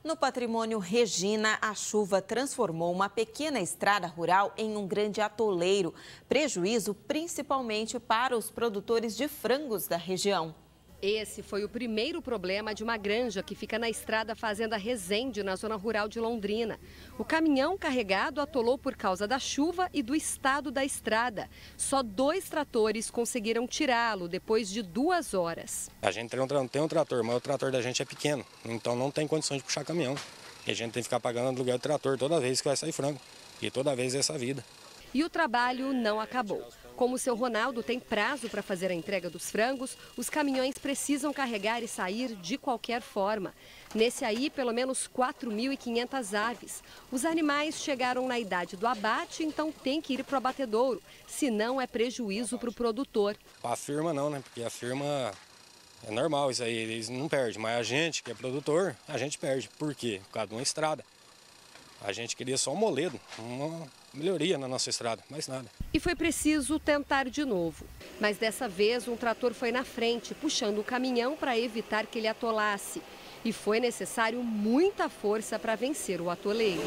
No patrimônio Regina, a chuva transformou uma pequena estrada rural em um grande atoleiro. Prejuízo principalmente para os produtores de frangos da região. Esse foi o primeiro problema de uma granja que fica na estrada Fazenda Resende, na zona rural de Londrina. O caminhão carregado atolou por causa da chuva e do estado da estrada. Só 2 tratores conseguiram tirá-lo depois de 2 horas. A gente tem um trator, mas o trator da gente é pequeno, então não tem condições de puxar caminhão. E a gente tem que ficar pagando aluguel de trator toda vez que vai sair frango. E toda vez é essa vida. E o trabalho não acabou. Como o seu Ronaldo tem prazo para fazer a entrega dos frangos, os caminhões precisam carregar e sair de qualquer forma. Nesse aí, pelo menos 4.500 aves. Os animais chegaram na idade do abate, então tem que ir para o abatedouro, senão é prejuízo para o produtor. A firma não, né? Porque a firma é normal isso aí, eles não perdem. Mas a gente, que é produtor, a gente perde. Por quê? Por causa de uma estrada. A gente queria só um moledo, uma melhoria na nossa estrada, mais nada. E foi preciso tentar de novo. Mas dessa vez um trator foi na frente, puxando o caminhão para evitar que ele atolasse. E foi necessário muita força para vencer o atoleiro.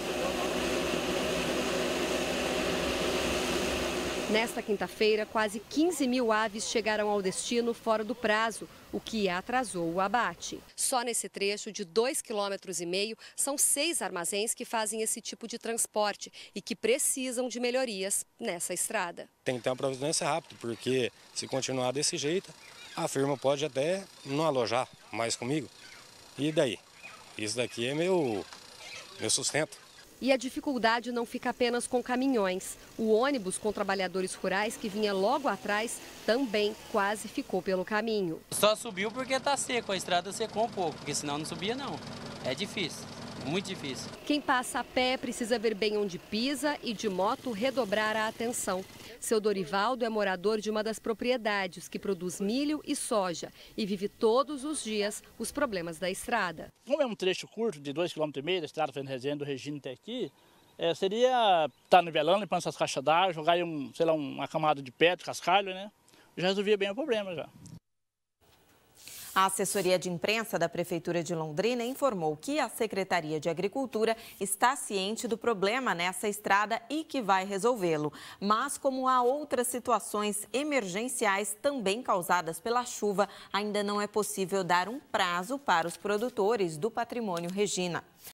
Nesta quinta-feira, quase 15.000 aves chegaram ao destino fora do prazo, o que atrasou o abate. Só nesse trecho de 2,5 km, são 6 armazéns que fazem esse tipo de transporte e que precisam de melhorias nessa estrada. Tem que ter uma providência rápida, porque se continuar desse jeito, a firma pode até não alojar mais comigo. E daí? Isso daqui é meu sustento. E a dificuldade não fica apenas com caminhões. O ônibus com trabalhadores rurais que vinha logo atrás também quase ficou pelo caminho. Só subiu porque está seco, a estrada secou um pouco, porque senão não subia não. É difícil, muito difícil. Quem passa a pé precisa ver bem onde pisa e de moto redobrar a atenção. Seu Dorivaldo é morador de uma das propriedades que produz milho e soja e vive todos os dias os problemas da estrada. Como é um trecho curto de 2,5 km da estrada Fazenda Resende do Regina até aqui, seria estar nivelando, limpando essas caixas d'água, jogar aí uma camada de pedra, cascalho, né? Já resolvia bem o problema já. A assessoria de imprensa da Prefeitura de Londrina informou que a Secretaria de Agricultura está ciente do problema nessa estrada e que vai resolvê-lo. Mas, como há outras situações emergenciais também causadas pela chuva, ainda não é possível dar um prazo para os produtores do patrimônio Regina.